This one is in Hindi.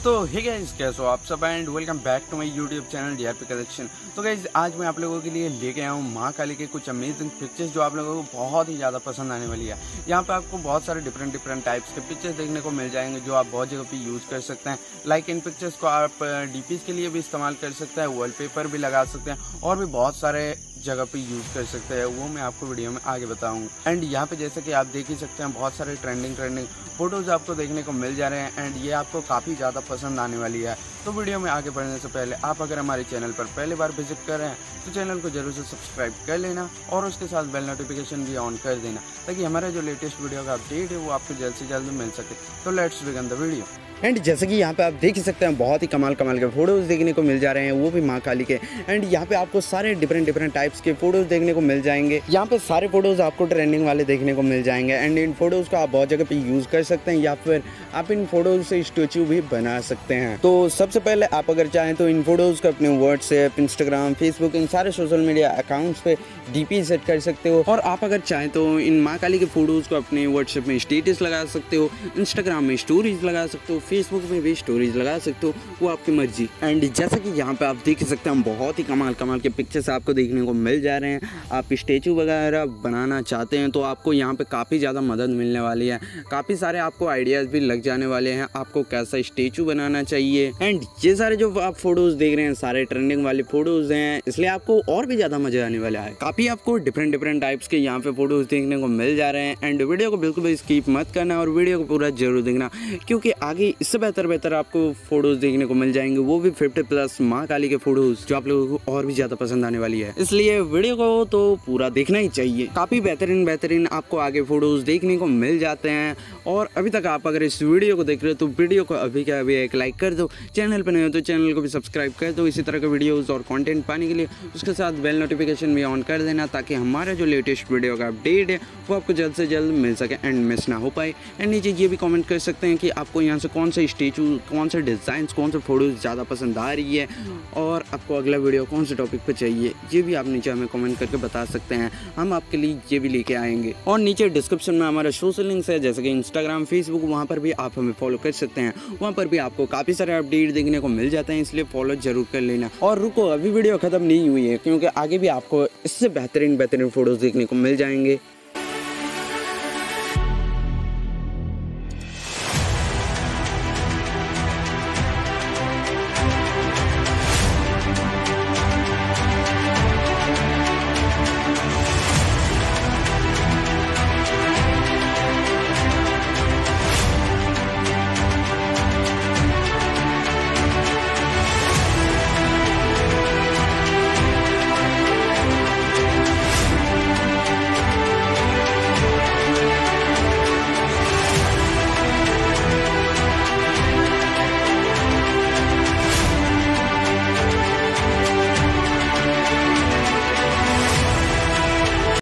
तो हे गाइस, कैसे हो आप सब and welcome back to my YouTube channel DRP collection. तो गाइस, आज मैं आप लोगों के लिए लेके आया हूँ माँ काली के कुछ अमेजिंग पिक्चर्स जो आप लोगों को बहुत ही ज़्यादा पसंद आने वाली है। यहाँ पे आपको बहुत सारे डिफरेंट टाइप्स के पिक्चर्स देखने को मिल जाएंगे जो आप बहुत जगह पे यूज़ कर सकते हैं। लाइक इन पिक्चर्स को आप डीपीज के लिए भी इस्तेमाल कर सकते हैं, वॉलपेपर भी लगा सकते हैं और भी बहुत सारे जगह पे यूज कर सकते हैं। वो मैं आपको वीडियो में आगे बताऊंगा। एंड यहाँ पे जैसे कि आप देख ही सकते हैं बहुत सारे ट्रेंडिंग फोटोज आपको देखने को मिल जा रहे हैं एंड ये आपको काफ़ी ज़्यादा पसंद आने वाली है। तो वीडियो में आगे बढ़ने से पहले आप अगर हमारे चैनल पर पहली बार विजिट कर रहे हैं तो चैनल को जरूर से सब्सक्राइब कर लेना और उसके साथ बेल नोटिफिकेशन भी ऑन कर देना ताकि हमारा जो लेटेस्ट वीडियो का अपडेट है वो आपको जल्द से जल्द मिल सके। तो let's begin the video. And जैसे कि यहाँ पे आप देख ही सकते हैं बहुत ही कमाल के फोटोज देखने को मिल जा रहे हैं, वो भी माँ काली के। एंड यहाँ पे आपको सारे डिफरेंट टाइप्स के फोटोज देखने को मिल जाएंगे। यहाँ पे सारे फोटोज आपको ट्रेंडिंग वाले देखने को मिल जाएंगे एंड इन फोटोज को आप बहुत जगह पे यूज कर सकते हैं या फिर आप इन फोटोज से स्टैचू भी बना सकते हैं। तो सबसे पहले आप अगर चाहें तो इन फोटोज को अपने व्हाट्सएप, इंस्टाग्राम, फेसबुक, इन सारे सोशल मीडिया अकाउंट्स पे डीपी सेट कर सकते हो। और आप अगर चाहें तो इन माँ काली के फोटोज को अपने व्हाट्सएप में स्टेटस लगा सकते हो, इंस्टाग्राम में स्टोरीज लगा सकते हो, फेसबुक में भी स्टोरीज लगा सकते हो, वो आपकी मर्जी। एंड जैसा कि यहाँ पे आप देख सकते हैं बहुत ही कमाल के पिक्चर्स आपको देखने को मिल जा रहे हैं। आप स्टेचू वगैरह बनाना चाहते हैं तो आपको यहाँ पे काफ़ी ज़्यादा मदद मिलने वाली है। काफ़ी सारे आपको आइडियाज़ भी लग जाने वाले हैं आपको कैसा स्टेचू बनाना चाहिए। एंड ये सारे जो आप फोटोज देख रहे हैं सारे ट्रेंडिंग वाले फोटोज हैं, इसलिए आपको और भी ज़्यादा मजा आने वाला है। काफ़ी आपको डिफरेंट टाइप्स के यहाँ पे फोटोज देखने को मिल जा रहे हैं। एंड वीडियो को बिल्कुल भी स्किप मत करना और वीडियो को पूरा जरूर देखना क्योंकि आगे इससे बेहतर आपको फोटोज देखने को मिल जाएंगे, वो भी 50+ माँ काली के फोटोज जो आप लोगों को और भी ज्यादा पसंद आने वाली है। इसलिए वीडियो को तो पूरा देखना ही चाहिए। काफी बेहतरीन आपको आगे फोटोज देखने को मिल जाते हैं। और अभी तक आप अगर इस वीडियो को देख रहे हो तो वीडियो को अभी क्या अभी एक लाइक कर दो, चैनल पर नहीं हो तो चैनल को भी सब्सक्राइब कर दो इसी तरह के वीडियोज और कंटेंट पाने के लिए। उसके साथ बेल नोटिफिकेशन भी ऑन कर देना ताकि हमारा जो लेटेस्ट वीडियो का अपडेट है वो आपको जल्द से जल्द मिल सके एंड मिस ना हो पाए। एंड नीचे ये भी कमेंट कर सकते हैं कि आपको यहाँ से कौन सा स्टेचू, कौन से डिज़ाइंस, कौन से फोटोज ज़्यादा पसंद आ रही है और आपको अगला वीडियो कौन से टॉपिक पे चाहिए, ये भी आप नीचे हमें कमेंट करके बता सकते हैं। हम आपके लिए ये भी लेके आएंगे। और नीचे डिस्क्रिप्शन में हमारा सोशल लिंक्स है जैसे कि इंस्टाग्राम, फेसबुक, वहाँ पर भी आप हमें फॉलो कर सकते हैं। वहाँ पर भी आपको काफ़ी सारे अपडेट देखने को मिल जाते हैं, इसलिए फॉलो जरूर कर लेना। और रुको, अभी वीडियो खत्म नहीं हुई है क्योंकि आगे भी आपको इससे बेहतरीन फोटोज देखने को मिल जाएंगे।